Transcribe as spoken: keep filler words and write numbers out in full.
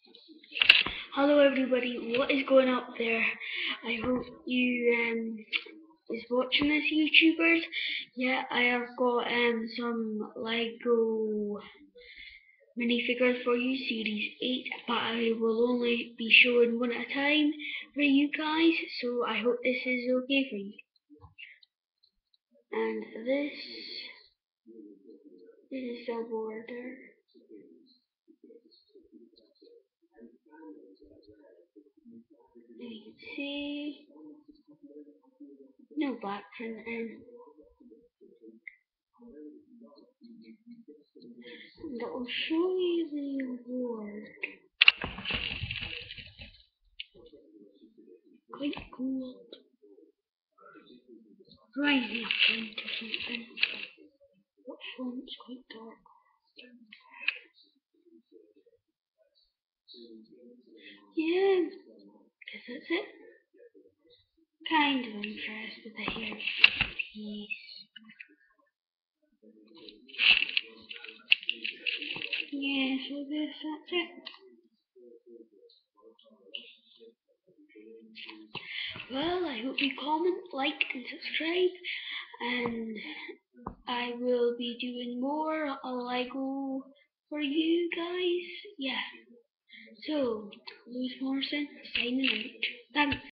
Hello everybody, what is going up there? I hope you um is watching this, YouTubers. Yeah, I have got um some Lego minifigures for you, series eight, but I will only be showing one at a time for you guys, so I hope this is okay for you. And this, this is the border. You can see no background and I'll show you the award. Quite cool. Rising up font or something. What font's quite dark? Yeah, guess that's it. Kind of impressed with the hair piece. Yeah, so this, that's it. Well, I hope you comment, like, and subscribe, and I will be doing more Lego for you guys. Yeah. So, Lewis Morrison signing out. Thanks.